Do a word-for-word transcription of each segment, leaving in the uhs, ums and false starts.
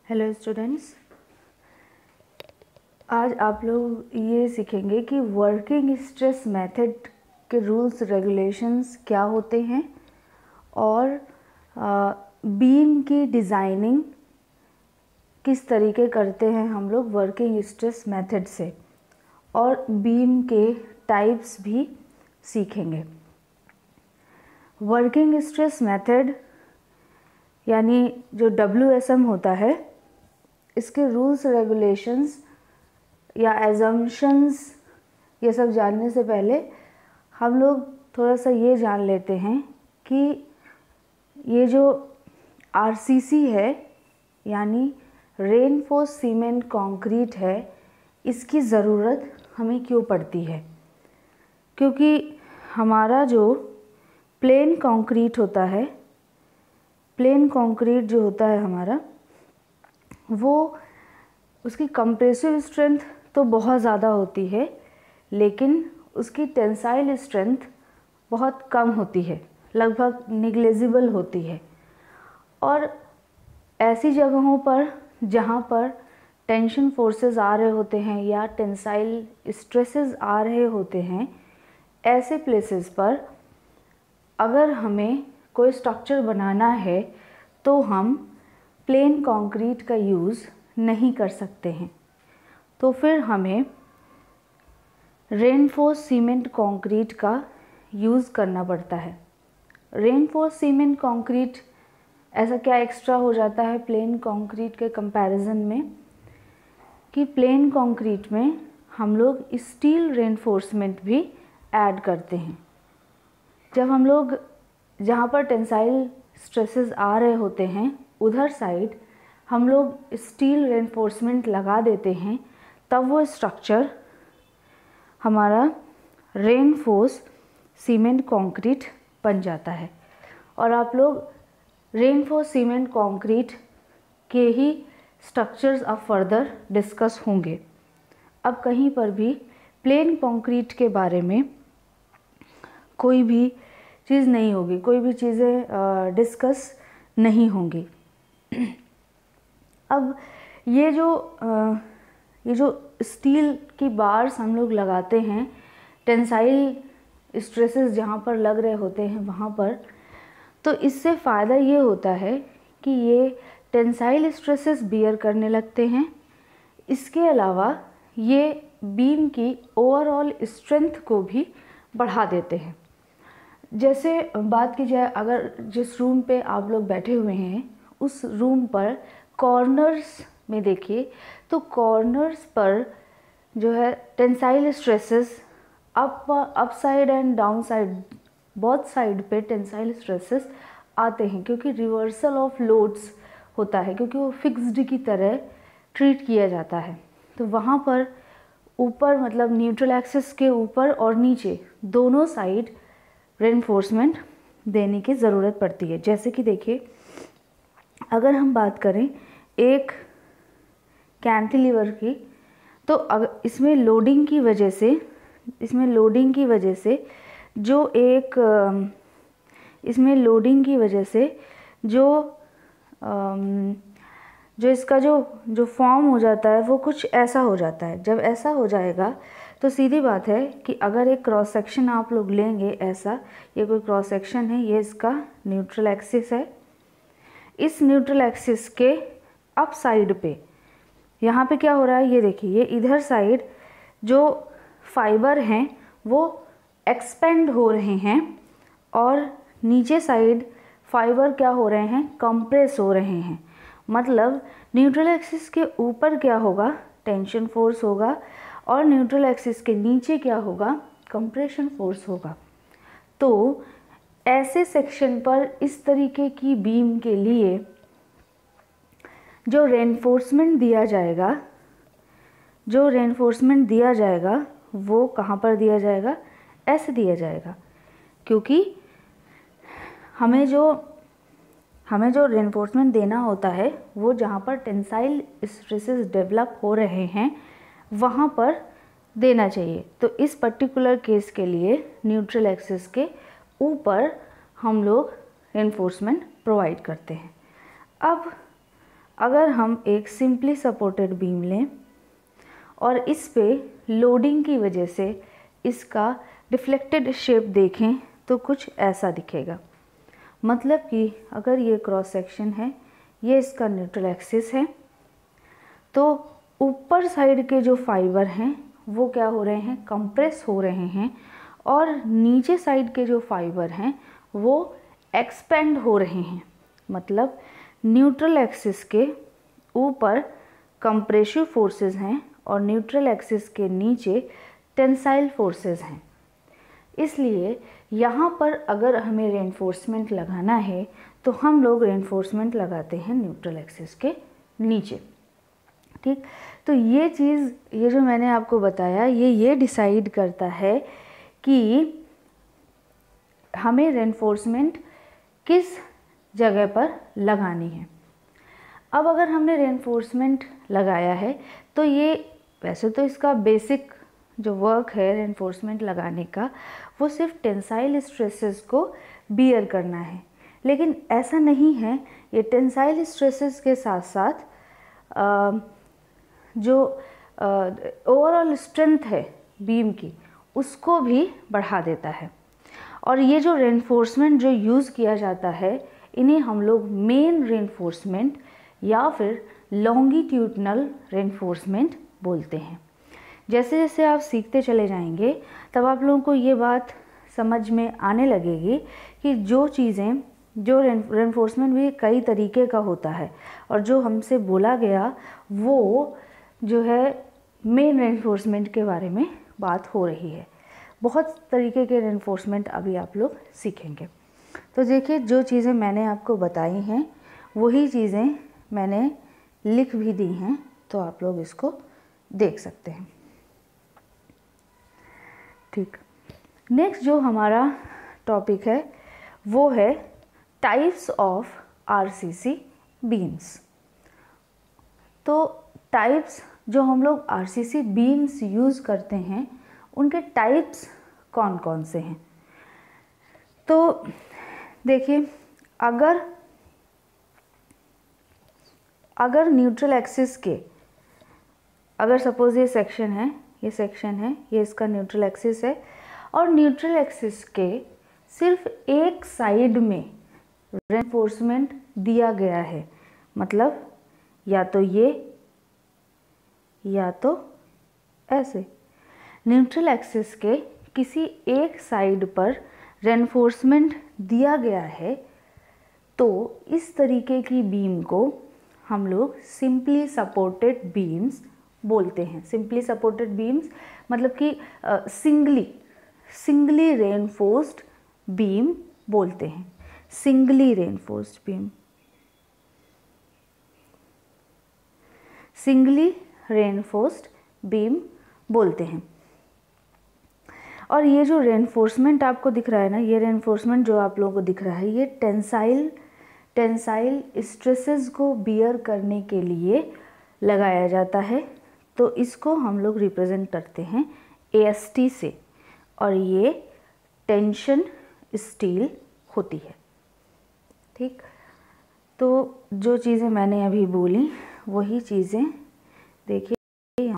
Hello students, आज आप लोग ये सीखेंगे कि वर्किंग स्ट्रेस मेथड के रूल्स रेगुलेशंस क्या होते हैं और बीम की डिज़ाइनिंग किस तरीके करते हैं हम लोग वर्किंग स्ट्रेस मेथड से, और बीम के टाइप्स भी सीखेंगे। वर्किंग स्ट्रेस मेथड यानी जो डब्ल्यू एस एम होता है, इसके रूल्स रेगुलेशंस या एजम्पशंस ये सब जानने से पहले हम लोग थोड़ा सा ये जान लेते हैं कि ये जो आर सी सी है यानी रेनफोर्स सीमेंट कंक्रीट है, इसकी ज़रूरत हमें क्यों पड़ती है। क्योंकि हमारा जो प्लेन कंक्रीट होता है, प्लेन कंक्रीट जो होता है हमारा, वो उसकी कंप्रेसिव स्ट्रेंथ तो बहुत ज़्यादा होती है, लेकिन उसकी टेंसाइल स्ट्रेंथ बहुत कम होती है, लगभग निग्लेजिबल होती है। और ऐसी जगहों पर जहाँ पर टेंशन फोर्सेस आ रहे होते हैं या टेंसाइल स्ट्रेसेस आ रहे होते हैं, ऐसे प्लेसेस पर अगर हमें कोई स्ट्रक्चर बनाना है तो हम प्लेन कंक्रीट का यूज़ नहीं कर सकते हैं। तो फिर हमें रेनफोर्स सीमेंट कंक्रीट का यूज़ करना पड़ता है। रेनफोर्स सीमेंट कंक्रीट ऐसा क्या एक्स्ट्रा हो जाता है प्लेन कंक्रीट के कंपैरिजन में, कि प्लेन कंक्रीट में हम लोग स्टील रेनफोर्समेंट भी ऐड करते हैं। जब हम लोग जहाँ पर टेंसाइल स्ट्रेसेस आ रहे होते हैं उधर साइड हम लोग स्टील रेनफोर्समेंट लगा देते हैं, तब वो स्ट्रक्चर हमारा रेनफोर्स सीमेंट कंक्रीट बन जाता है। और आप लोग रेनफोर्स सीमेंट कंक्रीट के ही स्ट्रक्चर्स अब फर्दर डिस्कस होंगे। अब कहीं पर भी प्लेन कंक्रीट के बारे में कोई भी चीज़ नहीं होगी, कोई भी चीज़ें डिस्कस नहीं होंगी। अब ये जो आ, ये जो स्टील की बार्स हम लोग लगाते हैं टेंसाइल स्ट्रेसेस जहाँ पर लग रहे होते हैं वहाँ पर, तो इससे फ़ायदा ये होता है कि ये टेंसाइल स्ट्रेसेस बियर करने लगते हैं। इसके अलावा ये बीम की ओवरऑल स्ट्रेंथ को भी बढ़ा देते हैं। जैसे बात की जाए, अगर जिस रूम पे आप लोग बैठे हुए हैं उस रूम पर कॉर्नर्स में देखिए, तो कॉर्नर्स पर जो है tensile stresses up up side and down side, both side पे टेंसाइल स्ट्रेसेस आते हैं, क्योंकि रिवर्सल ऑफ लोड्स होता है, क्योंकि वो फिक्स्ड की तरह ट्रीट किया जाता है। तो वहाँ पर ऊपर मतलब न्यूट्रल एक्सिस के ऊपर और नीचे दोनों साइड रेनफोर्समेंट देने की ज़रूरत पड़ती है। जैसे कि देखिए, अगर हम बात करें एक कैंटिलीवर की, तो अगर इसमें लोडिंग की वजह से इसमें लोडिंग की वजह से जो एक इसमें लोडिंग की वजह से जो जो इसका जो जो फॉर्म हो जाता है वो कुछ ऐसा हो जाता है। जब ऐसा हो जाएगा तो सीधी बात है कि अगर एक क्रॉस सेक्शन आप लोग लेंगे ऐसा, ये कोई क्रॉस सेक्शन है, ये इसका न्यूट्रल एक्सिस है। इस न्यूट्रल एक्सिस के अप साइड पे यहाँ पे क्या हो रहा है, ये देखिए, ये इधर साइड जो फाइबर हैं वो एक्सपेंड हो रहे हैं और नीचे साइड फाइबर क्या हो रहे हैं, कंप्रेस हो रहे हैं। मतलब न्यूट्रल एक्सिस के ऊपर क्या होगा, टेंशन फोर्स होगा, और न्यूट्रल एक्सिस के नीचे क्या होगा, कंप्रेशन फोर्स होगा। तो ऐसे सेक्शन पर इस तरीके की बीम के लिए जो रेनफोर्समेंट दिया जाएगा जो रेनफोर्समेंट दिया जाएगा वो कहाँ पर दिया जाएगा, ऐसे दिया जाएगा। क्योंकि हमें जो हमें जो रेनफोर्समेंट देना होता है वो जहाँ पर टेंसाइल स्ट्रेसेस डेवलप हो रहे हैं वहाँ पर देना चाहिए। तो इस पर्टिकुलर केस के लिए न्यूट्रल एक्सिस के ऊपर हम लोग रेनफोर्समेंट प्रोवाइड करते हैं। अब अगर हम एक सिंपली सपोर्टेड बीम लें और इस पे लोडिंग की वजह से इसका डिफ्लेक्टेड शेप देखें तो कुछ ऐसा दिखेगा। मतलब कि अगर ये क्रॉस सेक्शन है, ये इसका न्यूट्रल एक्सिस है, तो ऊपर साइड के जो फाइबर हैं वो क्या हो रहे हैं, कंप्रेस हो रहे हैं, और नीचे साइड के जो फाइबर हैं वो एक्सपेंड हो रहे हैं। मतलब न्यूट्रल एक्सिस के ऊपर कंप्रेसिव फोर्सेस हैं और न्यूट्रल एक्सिस के नीचे टेंसाइल फोर्सेस हैं। इसलिए यहाँ पर अगर हमें रेनफोर्समेंट लगाना है तो हम लोग रेनफोर्समेंट लगाते हैं न्यूट्रल एक्सिस के नीचे। ठीक, तो ये चीज़, ये जो मैंने आपको बताया, ये ये डिसाइड करता है कि हमें रेनफोर्समेंट किस जगह पर लगानी है। अब अगर हमने रेनफोर्समेंट लगाया है तो ये, वैसे तो इसका बेसिक जो वर्क है रेनफोर्समेंट लगाने का वो सिर्फ टेंसाइल स्ट्रेसेस को बियर करना है, लेकिन ऐसा नहीं है। ये टेंसाइल स्ट्रेसेस के साथ साथ आ, जो ओवरऑल स्ट्रेंथ है बीम की उसको भी बढ़ा देता है। और ये जो रेनफोर्समेंट जो यूज़ किया जाता है इन्हें हम लोग मेन रेनफोर्समेंट या फिर लॉन्गिट्यूडनल रेनफोर्समेंट बोलते हैं। जैसे जैसे आप सीखते चले जाएंगे तब आप लोगों को ये बात समझ में आने लगेगी कि जो चीज़ें, जो रेनफोर्समेंट भी कई तरीके का होता है और जो हमसे बोला गया वो जो है मेन रेनफोर्समेंट के बारे में बात हो रही है। बहुत तरीके के रेनफोर्समेंट अभी आप लोग सीखेंगे। तो देखिए, जो चीज़ें मैंने आपको बताई हैं वही चीज़ें मैंने लिख भी दी हैं, तो आप लोग इसको देख सकते हैं। ठीक, नेक्स्ट जो हमारा टॉपिक है वो है टाइप्स ऑफ आरसीसी बीम्स। तो टाइप्स जो हम लोग आरसीसी बीम्स यूज़ करते हैं उनके टाइप्स कौन कौन से हैं। तो देखिए, अगर अगर न्यूट्रल एक्सिस के, अगर सपोज ये सेक्शन है, ये सेक्शन है, ये इसका न्यूट्रल एक्सिस है, और न्यूट्रल एक्सिस के सिर्फ एक साइड में रेनफोर्समेंट दिया गया है, मतलब या तो ये या तो ऐसे, न्यूट्रल एक्सिस के किसी एक साइड पर रेनफोर्समेंट दिया गया है, तो इस तरीके की बीम को हम लोग सिंपली सपोर्टेड बीम्स बोलते हैं। सिंपली सपोर्टेड बीम्स मतलब कि सिंगली सिंगली रेनफोर्स्ड बीम बोलते हैं। Singly reinforced beam, singly reinforced beam बोलते हैं। और ये जो रेनफोर्समेंट आपको दिख रहा है ना, ये रेनफोर्समेंट जो आप लोगों को दिख रहा है, ये टेंसाइल टेंसाइल स्ट्रेसेस को बियर करने के लिए लगाया जाता है। तो इसको हम लोग रिप्रेजेंट करते हैं ए एस टी से, और ये टेंशन स्टील होती है। ठीक, तो जो चीज़ें मैंने अभी बोली वही चीज़ें देखिए,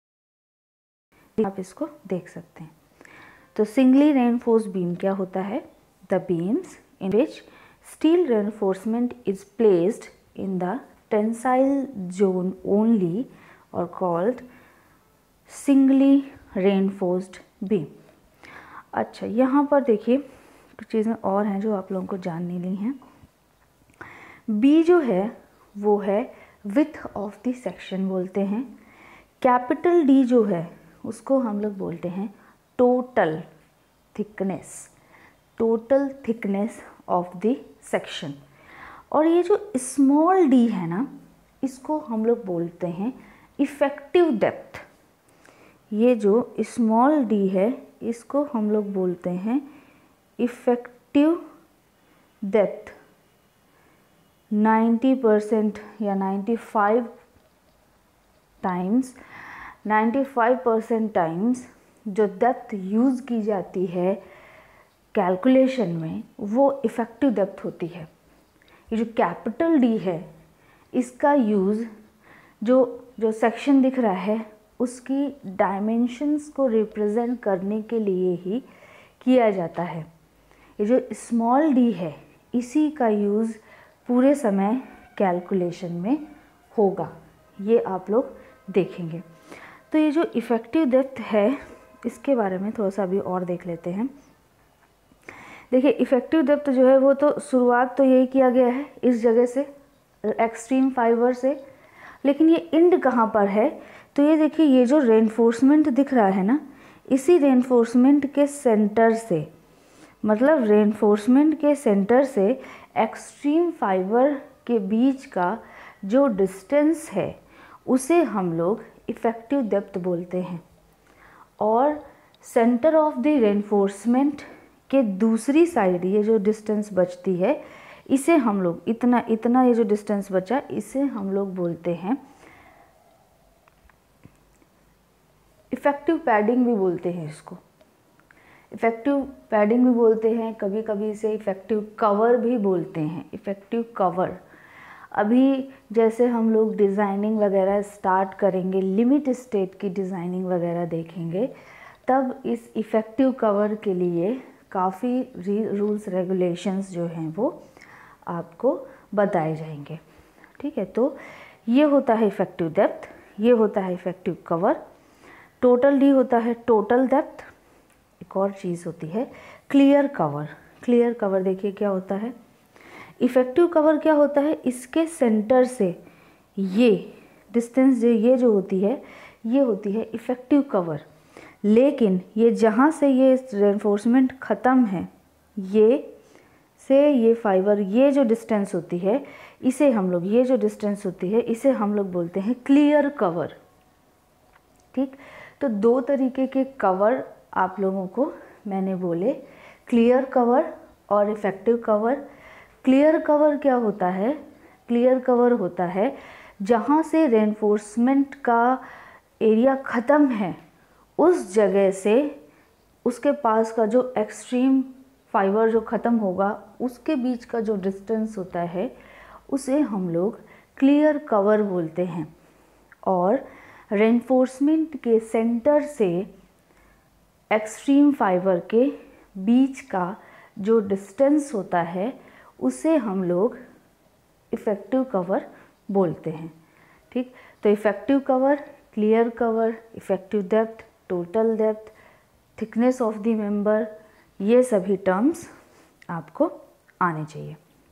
आप इसको देख सकते हैं। तो सिंगली रेनफोर्स्ड बीम क्या होता है? The beams in which steel reinforcement is placed in the tensile zone only or called singly reinforced beam। अच्छा, यहाँ पर देखिए कुछ चीज़ें और हैं जो आप लोगों को जाननी ली हैं। बी जो है वो है विथ ऑफ द सेक्शन बोलते हैं। कैपिटल डी जो है उसको हम लोग बोलते हैं total thickness, total thickness of the section. और ये जो स्मॉल डी है ना, इसको हम लोग बोलते हैं इफ़ेक्टिव डेप्थ। ये जो स्मॉल डी है इसको हम लोग बोलते हैं इफ़ेक्टिव डेप्थ। नाइन्टी परसेंट या ninety five times ninety five percent times जो डेप्थ यूज़ की जाती है कैलकुलेशन में वो इफ़ेक्टिव डेप्थ होती है। ये जो कैपिटल डी है इसका यूज़ जो जो सेक्शन दिख रहा है उसकी डायमेंशंस को रिप्रेजेंट करने के लिए ही किया जाता है। ये जो स्मॉल डी है इसी का यूज़ पूरे समय कैलकुलेशन में होगा, ये आप लोग देखेंगे। तो ये जो इफ़ेक्टिव डेप्थ है इसके बारे में थोड़ा सा अभी और देख लेते हैं। देखिए इफ़ेक्टिव डेप्थ जो है वो तो शुरुआत तो यही किया गया है इस जगह से, एक्सट्रीम फाइबर से, लेकिन ये एंड कहाँ पर है? तो ये देखिए ये जो रेनफोर्समेंट दिख रहा है ना, इसी रेनफोर्समेंट के सेंटर से, मतलब रेनफोर्समेंट के सेंटर से एक्सट्रीम फाइबर के बीच का जो डिस्टेंस है उसे हम लोग इफ़ेक्टिव डेप्थ बोलते हैं। और सेंटर ऑफ द रेनफोर्समेंट के दूसरी साइड ये जो डिस्टेंस बचती है इसे हम लोग इतना इतना ये जो डिस्टेंस बचा इसे हम लोग बोलते हैं इफ़ेक्टिव पैडिंग भी बोलते हैं इसको। इफ़ेक्टिव पैडिंग भी बोलते हैं, कभी कभी इसे इफ़ेक्टिव कवर भी बोलते हैं। इफ़ेक्टिव कवर अभी जैसे हम लोग डिज़ाइनिंग वगैरह स्टार्ट करेंगे, लिमिट स्टेट की डिज़ाइनिंग वगैरह देखेंगे, तब इस इफ़ेक्टिव कवर के लिए काफ़ी रूल्स रेगुलेशंस जो हैं वो आपको बताए जाएंगे। ठीक है, तो ये होता है इफ़ेक्टिव डेप्थ, ये होता है इफ़ेक्टिव कवर। टोटल डी होता है टोटल डेप्थ। एक और चीज़ होती है क्लियर कवर। क्लियर कवर देखिए क्या होता है। इफ़ेक्टिव कवर क्या होता है, इसके सेंटर से ये डिस्टेंस जो ये जो होती है ये होती है इफ़ेक्टिव कवर, लेकिन ये जहाँ से ये रेनफोर्समेंट ख़त्म है ये से ये फाइबर ये जो डिस्टेंस होती है इसे हम लोग ये जो डिस्टेंस होती है इसे हम लोग बोलते हैं क्लियर कवर। ठीक, तो दो तरीके के कवर आप लोगों को मैंने बोले, क्लियर कवर और इफ़ेक्टिव कवर। क्लियर कवर क्या होता है? क्लियर कवर होता है जहाँ से रेनफोर्समेंट का एरिया ख़त्म है उस जगह से उसके पास का जो एक्सट्रीम फाइबर जो ख़त्म होगा उसके बीच का जो डिस्टेंस होता है उसे हम लोग क्लियर कवर बोलते हैं। और रेनफोर्समेंट के सेंटर से एक्सट्रीम फाइबर के बीच का जो डिस्टेंस होता है उसे हम लोग इफ़ेक्टिव कवर बोलते हैं। ठीक, तो effective cover, clear cover, effective depth, total depth, thickness of the member, ये सभी टर्म्स आपको आने चाहिए।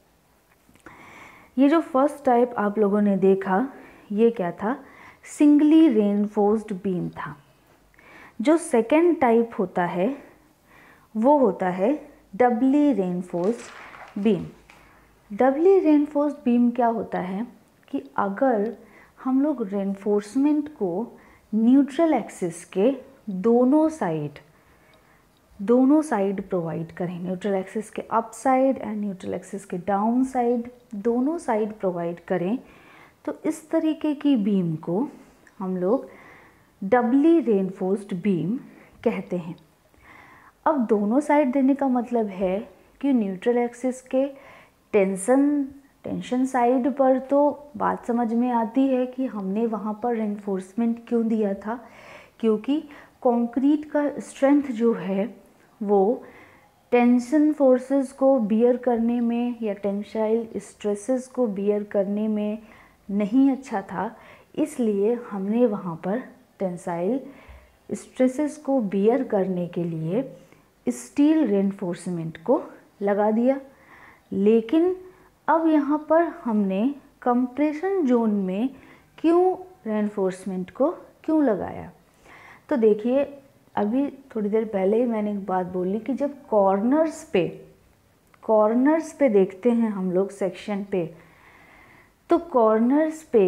ये जो फर्स्ट टाइप आप लोगों ने देखा ये क्या था? सिंगली रेनफोर्स्ड बीम था। जो सेकेंड टाइप होता है वो होता है doubly reinforced beam. Doubly reinforced beam क्या होता है कि अगर हम लोग रेनफोर्समेंट को न्यूट्रल एक्सिस के दोनों साइड दोनों साइड प्रोवाइड करें, न्यूट्रल एक्सिस के up side and neutral axis के डाउन साइड दोनों साइड प्रोवाइड करें, तो इस तरीके की बीम को हम लोग डबली रेनफोर्स्ड बीम कहते हैं। अब दोनों साइड देने का मतलब है कि न्यूट्रल एक्सिस के टेंशन टेंशन साइड पर तो बात समझ में आती है कि हमने वहाँ पर रेनफोर्समेंट क्यों दिया था, क्योंकि कंक्रीट का स्ट्रेंथ जो है वो टेंशन फोर्सेस को बियर करने में या टेंसाइल स्ट्रेसेस को बियर करने में नहीं अच्छा था, इसलिए हमने वहाँ पर टेंसाइल स्ट्रेसेस को बियर करने के लिए स्टील रेनफोर्समेंट को लगा दिया। लेकिन अब यहाँ पर हमने कंप्रेशन जोन में क्यों रेनफोर्समेंट को क्यों लगाया? तो देखिए अभी थोड़ी देर पहले ही मैंने एक बात बोली कि जब कॉर्नर्स पे कॉर्नर्स पे देखते हैं हम लोग सेक्शन पे, तो कॉर्नर्स पे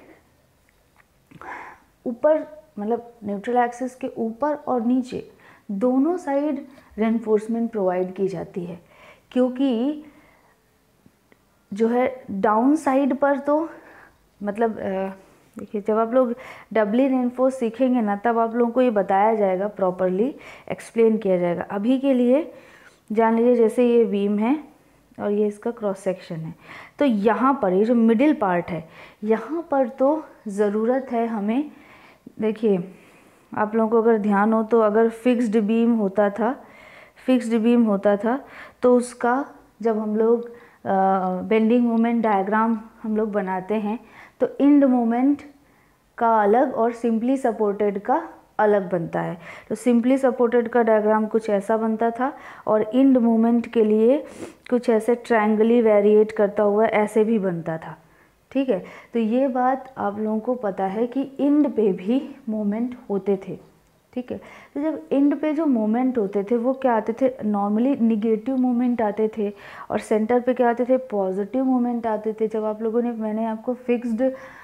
ऊपर मतलब न्यूट्रल एक्सिस के ऊपर और नीचे दोनों साइड रेनफोर्समेंट प्रोवाइड की जाती है, क्योंकि जो है डाउन साइड पर तो मतलब देखिए जब आप लोग डबली रेनफोर्स सीखेंगे ना तब आप लोगों को ये बताया जाएगा, प्रॉपरली एक्सप्लेन किया जाएगा। अभी के लिए जान लीजिए जैसे ये बीम है, और ये इसका क्रॉस सेक्शन है। तो यहाँ पर ये जो मिडिल पार्ट है, यहाँ पर तो ज़रूरत है हमें, देखिए आप लोगों को अगर ध्यान हो तो अगर फिक्स्ड बीम होता था फिक्स्ड बीम होता था तो उसका जब हम लोग बेंडिंग मोमेंट डायग्राम हम लोग बनाते हैं तो इंड मोमेंट का अलग और सिंपली सपोर्टेड का अलग बनता है। तो सिंपली सपोर्टेड का डायग्राम कुछ ऐसा बनता था और इंड मोमेंट के लिए कुछ ऐसे ट्रायंगली वेरिएट करता हुआ ऐसे भी बनता था। ठीक है, तो ये बात आप लोगों को पता है कि इंड पे भी मोमेंट होते थे। ठीक है, तो जब इंड पे जो मोमेंट होते थे वो क्या आते थे, नॉर्मली निगेटिव मोमेंट आते थे और सेंटर पे क्या आते थे, पॉजिटिव मोमेंट आते थे। जब आप लोगों ने, मैंने आपको फिक्स्ड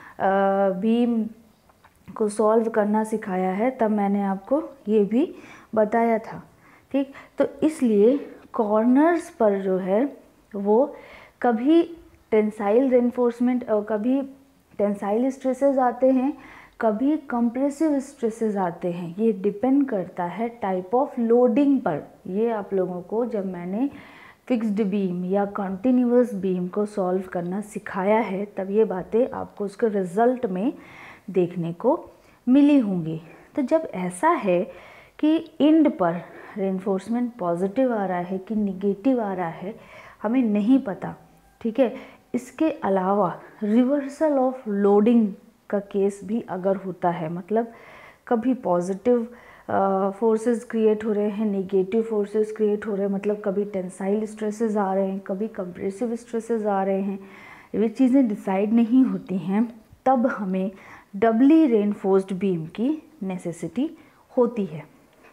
बीम को सॉल्व करना सिखाया है तब मैंने आपको ये भी बताया था। ठीक, तो इसलिए कॉर्नर्स पर जो है वो कभी टेंसाइल रेनफोर्समेंट और कभी टेंसाइल स्ट्रेसेस आते हैं, कभी कंप्रेसिव स्ट्रेसेस आते हैं। ये डिपेंड करता है टाइप ऑफ लोडिंग पर। ये आप लोगों को जब मैंने फिक्स्ड बीम या कंटिन्यूअस बीम को सॉल्व करना सिखाया है तब ये बातें आपको उसके रिजल्ट में देखने को मिली होंगी। तो जब ऐसा है कि इंड पर रेनफोर्समेंट पॉजिटिव आ रहा है कि निगेटिव आ रहा है हमें नहीं पता। ठीक है, इसके अलावा रिवर्सल ऑफ लोडिंग का केस भी अगर होता है, मतलब कभी पॉजिटिव फोर्सेस क्रिएट हो रहे हैं, नेगेटिव फोर्सेस क्रिएट हो रहे हैं, मतलब कभी टेंसाइल स्ट्रेसेस आ रहे हैं, कभी कंप्रेसिव स्ट्रेसेस आ रहे हैं, ये चीज़ें डिसाइड नहीं होती हैं, तब हमें डबली रेनफोर्स्ड बीम की नेसेसिटी होती है।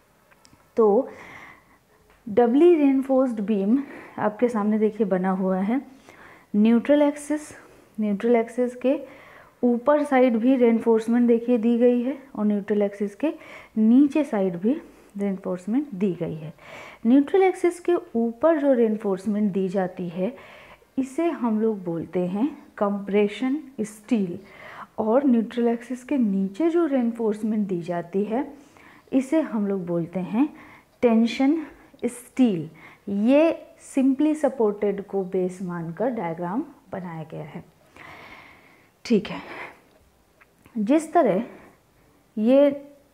तो डबली रेनफोर्स्ड बीम आपके सामने देखिए बना हुआ है। न्यूट्रल एक्सिस न्यूट्रल एक्सिस के ऊपर साइड भी रेनफोर्समेंट देखिए दी गई है और न्यूट्रल एक्सिस के नीचे साइड भी रेनफोर्समेंट दी गई है। न्यूट्रल एक्सिस के ऊपर जो रेनफोर्समेंट दी जाती है इसे हम लोग बोलते हैं कंप्रेशन स्टील, और न्यूट्रल एक्सिस के नीचे जो रेनफोर्समेंट दी जाती है इसे हम लोग बोलते हैं टेंशन स्टील। ये सिंपली सपोर्टेड को बेस मानकर डायग्राम बनाया गया है। ठीक है, जिस तरह ये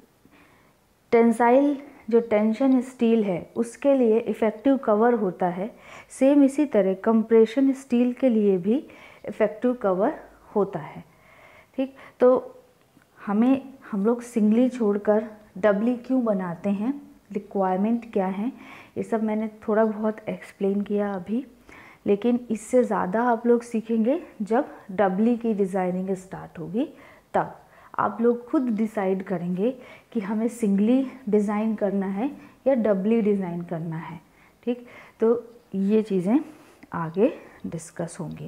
टेंसाइल जो टेंशन स्टील है उसके लिए इफ़ेक्टिव कवर होता है, सेम इसी तरह कंप्रेशन स्टील के लिए भी इफ़ेक्टिव कवर होता है। ठीक, तो हमें हम लोग सिंगली छोड़कर डबली क्यों बनाते हैं, रिक्वायरमेंट क्या है, ये सब मैंने थोड़ा बहुत एक्सप्लेन किया अभी, लेकिन इससे ज़्यादा आप लोग सीखेंगे जब डबली की डिज़ाइनिंग स्टार्ट होगी। तब आप लोग खुद डिसाइड करेंगे कि हमें सिंगली डिज़ाइन करना है या डबली डिज़ाइन करना है। ठीक, तो ये चीज़ें आगे डिस्कस होंगी।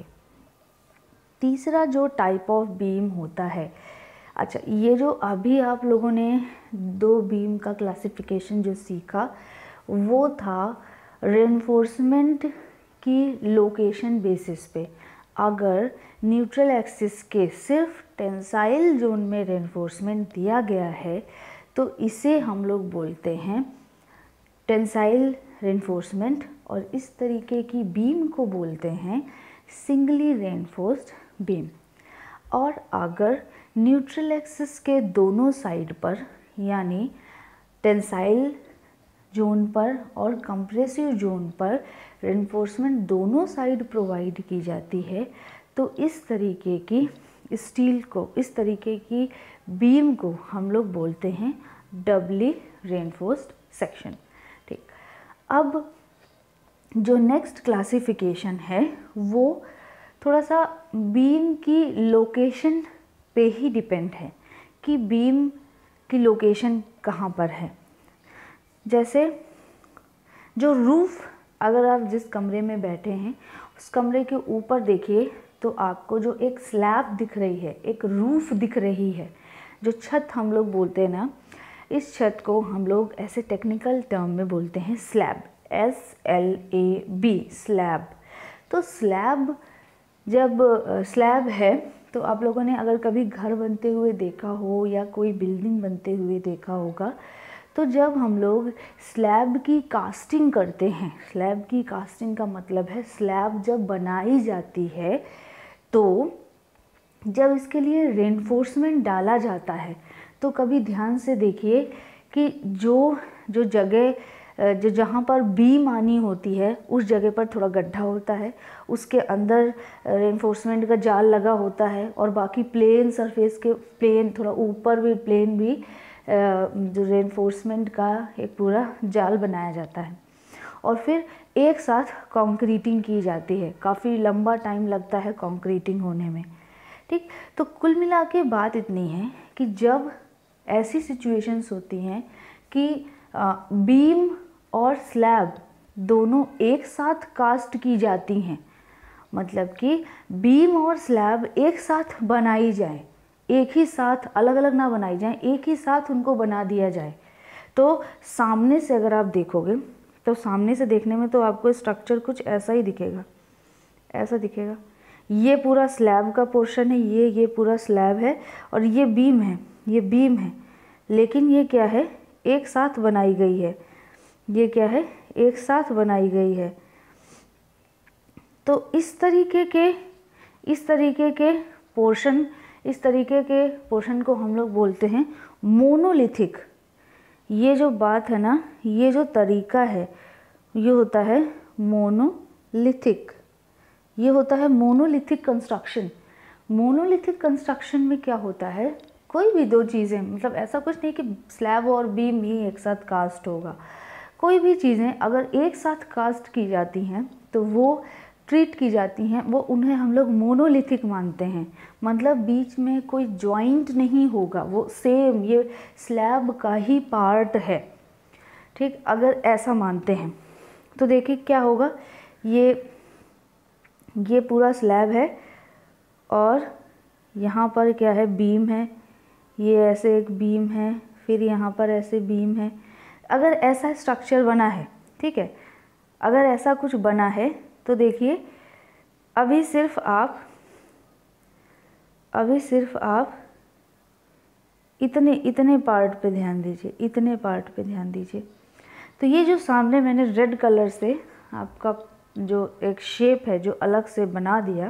तीसरा जो टाइप ऑफ बीम होता है, अच्छा ये जो अभी आप लोगों ने दो बीम का क्लासिफिकेशन जो सीखा वो था रेनफोर्समेंट की लोकेशन बेसिस पे। अगर न्यूट्रल एक्सिस के सिर्फ टेंसाइल जोन में रेनफोर्समेंट दिया गया है तो इसे हम लोग बोलते हैं टेंसाइल रेनफोर्समेंट, और इस तरीके की बीम को बोलते हैं सिंगली रेनफोर्स्ड बीम। और अगर न्यूट्रल एक्सिस के दोनों साइड पर यानी टेंसाइल जोन पर और कंप्रेसिव जोन पर रेनफोर्समेंट दोनों साइड प्रोवाइड की जाती है तो इस तरीके की स्टील को, इस तरीके की बीम को हम लोग बोलते हैं डबली रेनफोर्स्ड सेक्शन। ठीक, अब जो नेक्स्ट क्लासिफिकेशन है वो थोड़ा सा बीम की लोकेशन पे ही डिपेंड है कि बीम की लोकेशन कहाँ पर है। जैसे जो रूफ़, अगर आप जिस कमरे में बैठे हैं उस कमरे के ऊपर देखिए तो आपको जो एक स्लैब दिख रही है, एक रूफ़ दिख रही है, जो छत हम लोग बोलते हैं ना, इस छत को हम लोग ऐसे टेक्निकल टर्म में बोलते हैं slab, S L A B, slab. तो स्लैब जब स्लैब है तो आप लोगों ने अगर कभी घर बनते हुए देखा हो या कोई बिल्डिंग बनते हुए देखा होगा तो जब हम लोग स्लैब की कास्टिंग करते हैं, स्लैब की कास्टिंग का मतलब है स्लैब जब बनाई जाती है तो जब इसके लिए रेनफोर्समेंट डाला जाता है तो कभी ध्यान से देखिए कि जो जो जगह जो जहाँ पर बीम आनी होती है उस जगह पर थोड़ा गड्ढा होता है, उसके अंदर रेनफोर्समेंट का जाल लगा होता है और बाकी प्लेन सरफेस के प्लेन थोड़ा ऊपर भी प्लेन भी जो रेनफोर्समेंट का एक पूरा जाल बनाया जाता है और फिर एक साथ कंक्रीटिंग की जाती है। काफ़ी लंबा टाइम लगता है कंक्रीटिंग होने में, ठीक। तो कुल मिला के बात इतनी है कि जब ऐसी सिचुएशंस होती हैं कि बीम और स्लैब दोनों एक साथ कास्ट की जाती हैं, मतलब कि बीम और स्लैब एक साथ बनाई जाए, एक ही साथ अलग अलग ना बनाई जाए, एक ही साथ उनको बना दिया जाए, तो सामने से अगर आप देखोगे तो सामने से देखने में तो आपको स्ट्रक्चर कुछ ऐसा ही दिखेगा, ऐसा दिखेगा। ये पूरा स्लैब का पोर्शन है, ये ये पूरा स्लैब है और ये बीम है, ये बीम है, लेकिन ये क्या है, एक साथ बनाई गई है। ये क्या है, एक साथ बनाई गई है। तो इस तरीके के इस तरीके के पोर्शन इस तरीके के पोर्शन को हम लोग बोलते हैं मोनोलिथिक। ये जो बात है ना, ये जो तरीका है, ये होता है मोनोलिथिक। ये होता है मोनोलिथिक कंस्ट्रक्शन। मोनोलिथिक कंस्ट्रक्शन में क्या होता है, कोई भी दो चीज़ें, मतलब ऐसा कुछ नहीं कि स्लैब और बीम ही एक साथ कास्ट होगा, कोई भी चीज़ें अगर एक साथ कास्ट की जाती हैं तो वो ट्रीट की जाती हैं, वो उन्हें हम लोग मोनोलिथिक मानते हैं। मतलब बीच में कोई जॉइंट नहीं होगा, वो सेम ये स्लैब का ही पार्ट है, ठीक। अगर ऐसा मानते हैं तो देखिए क्या होगा, ये ये पूरा स्लैब है और यहाँ पर क्या है, बीम है, ये ऐसे एक बीम है, फिर यहाँ पर ऐसे बीम है। अगर ऐसा स्ट्रक्चर बना है, ठीक है, अगर ऐसा कुछ बना है तो देखिए अभी सिर्फ आप अभी सिर्फ आप इतने इतने पार्ट पे ध्यान दीजिए, इतने पार्ट पे ध्यान दीजिए। तो ये जो सामने मैंने रेड कलर से आपका जो एक शेप है जो अलग से बना दिया,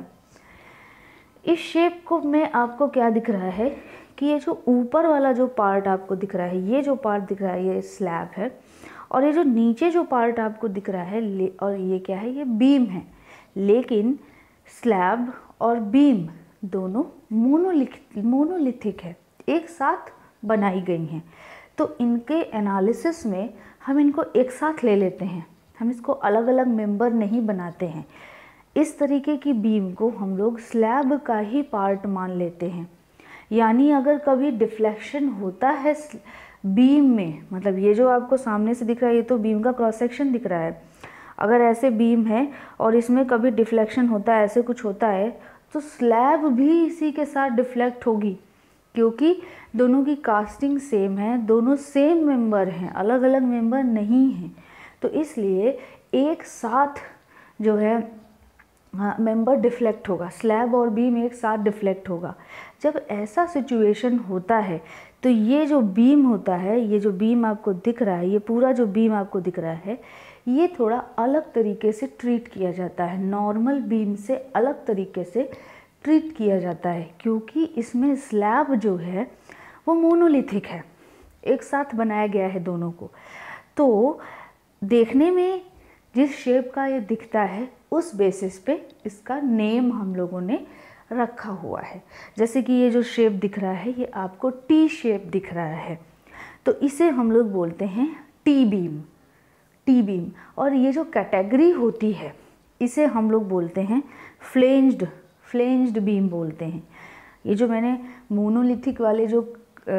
इस शेप को में आपको क्या दिख रहा है कि ये जो ऊपर वाला जो पार्ट आपको दिख रहा है, ये जो पार्ट दिख रहा है ये स्लैब है, और ये जो नीचे जो पार्ट आपको दिख रहा है और ये क्या है, ये बीम है। लेकिन स्लैब और बीम दोनों मोनोलिथिक मोनोलिथिक है, एक साथ बनाई गई हैं। तो इनके एनालिसिस में हम इनको एक साथ ले लेते हैं, हम इसको अलग अलग मेंबर नहीं बनाते हैं। इस तरीके की बीम को हम लोग स्लैब का ही पार्ट मान लेते हैं। यानी अगर कभी डिफ्लेक्शन होता है बीम में, मतलब ये जो आपको सामने से दिख रहा है ये तो बीम का क्रॉस सेक्शन दिख रहा है, अगर ऐसे बीम है और इसमें कभी डिफ्लेक्शन होता है, ऐसे कुछ होता है, तो स्लैब भी इसी के साथ डिफ्लेक्ट होगी, क्योंकि दोनों की कास्टिंग सेम है, दोनों सेम मेंबर हैं, अलग अलग मेंबर नहीं हैं। तो इसलिए एक साथ जो है हाँ मेंबर डिफ्लेक्ट होगा, स्लैब और बीम एक साथ डिफ्लेक्ट होगा। जब ऐसा सिचुएशन होता है तो ये जो बीम होता है, ये जो बीम आपको दिख रहा है, ये पूरा जो बीम आपको दिख रहा है, ये थोड़ा अलग तरीके से ट्रीट किया जाता है, नॉर्मल बीम से अलग तरीके से ट्रीट किया जाता है, क्योंकि इसमें स्लैब जो है वो मोनोलिथिक है, एक साथ बनाया गया है दोनों को। तो देखने में जिस शेप का ये दिखता है उस बेसिस पे इसका नेम हम लोगों ने रखा हुआ है। जैसे कि ये जो शेप दिख रहा है ये आपको टी शेप दिख रहा है, तो इसे हम लोग बोलते हैं टी बीम, टी बीम। और ये जो कैटेगरी होती है इसे हम लोग बोलते हैं फ्लेंज्ड फ्लेंज्ड बीम बोलते हैं। ये जो मैंने मोनोलिथिक वाले जो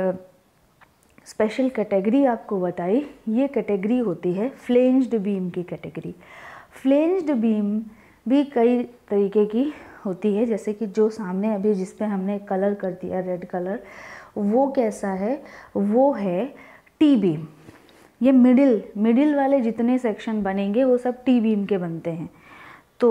स्पेशल कैटेगरी आपको बताई, ये कैटेगरी होती है फ्लेंज्ड बीम की कैटेगरी। फ्लेंज्ड बीम भी कई तरीके की होती है, जैसे कि जो सामने अभी जिस पे हमने कलर कर दिया रेड कलर, वो कैसा है, वो है टी बीम। ये मिडिल मिडिल वाले जितने सेक्शन बनेंगे वो सब टी बीम के बनते हैं। तो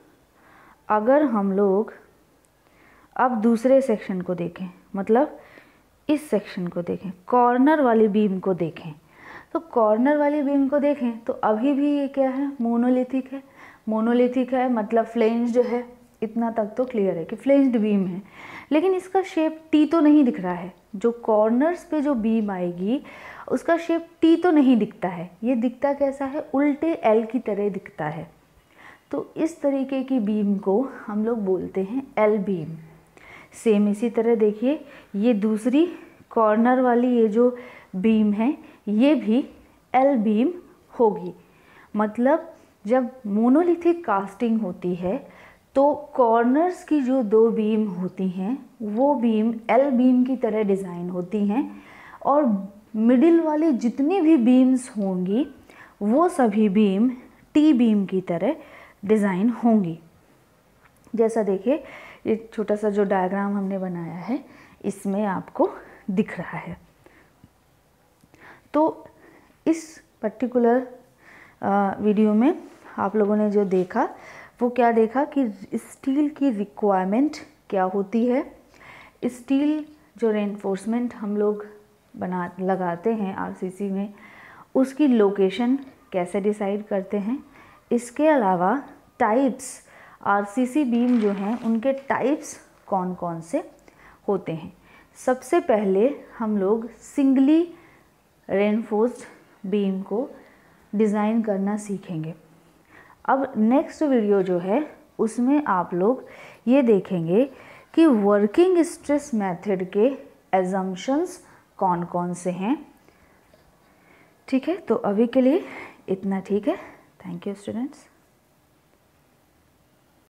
अगर हम लोग अब दूसरे सेक्शन को देखें, मतलब इस सेक्शन को देखें, कॉर्नर वाली बीम को देखें, तो कॉर्नर वाली बीम को देखें तो अभी भी ये क्या है, मोनोलिथिक है। मोनोलिथिक है मतलब फ्लेंज्ड है, इतना तक तो क्लियर है कि फ्लेंज्ड बीम है, लेकिन इसका शेप टी तो नहीं दिख रहा है। जो कॉर्नर्स पे जो बीम आएगी उसका शेप टी तो नहीं दिखता है, ये दिखता कैसा है, उल्टे एल की तरह दिखता है। तो इस तरीके की बीम को हम लोग बोलते हैं एल बीम। सेम इसी तरह देखिए, ये दूसरी कॉर्नर वाली ये जो बीम है ये भी एल बीम होगी। मतलब जब मोनोलिथिक कास्टिंग होती है तो कॉर्नर्स की जो दो बीम होती हैं वो बीम एल बीम की तरह डिज़ाइन होती हैं, और मिडिल वाली जितनी भी बीम्स होंगी वो सभी बीम टी बीम की तरह डिज़ाइन होंगी। जैसा देखिए ये छोटा सा जो डायग्राम हमने बनाया है इसमें आपको दिख रहा है। तो इस पर्टिकुलर वीडियो में आप लोगों ने जो देखा वो क्या देखा कि स्टील की रिक्वायरमेंट क्या होती है, स्टील जो रेनफोर्समेंट हम लोग बना लगाते हैं आरसीसी में उसकी लोकेशन कैसे डिसाइड करते हैं। इसके अलावा टाइप्स, आरसीसी बीम जो हैं उनके टाइप्स कौन कौन से होते हैं। सबसे पहले हम लोग सिंगली रेनफोर्स्ड बीम को डिज़ाइन करना सीखेंगे। अब नेक्स्ट वीडियो जो है उसमें आप लोग ये देखेंगे कि वर्किंग स्ट्रेस मेथड के एजम्पशंस कौन कौन से हैं। ठीक है, तो अभी के लिए इतना ठीक है। Thank you students.